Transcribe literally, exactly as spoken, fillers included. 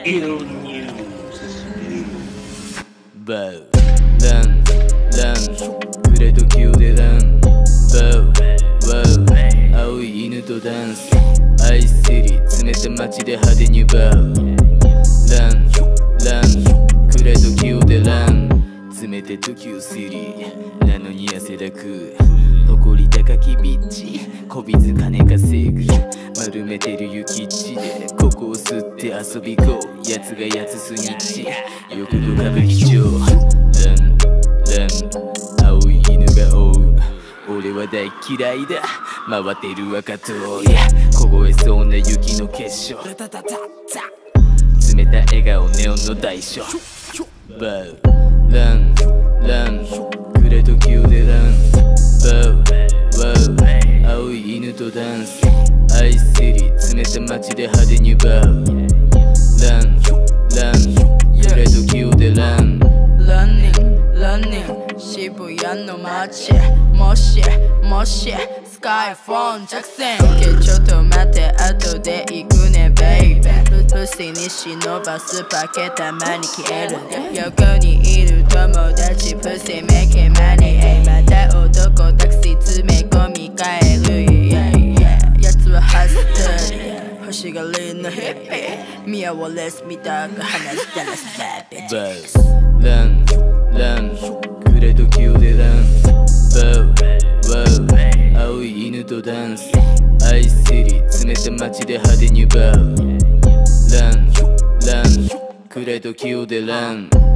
Ill news. Bow, run, run 暮れ時をでラン Bow, wow 青い犬とダンスアイスリ冷た街で派手にバウ Run, run 暮れ時をでラン冷て時をスリなのに汗だく誇り高きビッチこびず金稼ぐ丸めてる雪地でここを吸って遊びこうやつがやつすにちよくと歌舞伎町ランラン青い犬が追う俺は大嫌いだ回ってる赤と凍えそうな雪の結晶冷た笑顔ネオンの代償バウランラン暮れ時をでランバウワウ青い犬とダンスアイスリ冷た街で派手にバウランラン暮れ時をでランランニングランニング渋谷の街もしもしスカイフォン着線 OK ちょっと待って後で行くねベイベー不正に忍ばすパケたまに消える横にいる友達プセメケマネーまた男タクシー詰め込み帰る yeah, yeah やつはハスター欲しがりのヒッピーミアワレスみたく話したらスタービッチバウランラン暮れ時をでランバウワウ青い犬とダンスアイスリ冷た街で派手にバウランラン暮れ時をでラン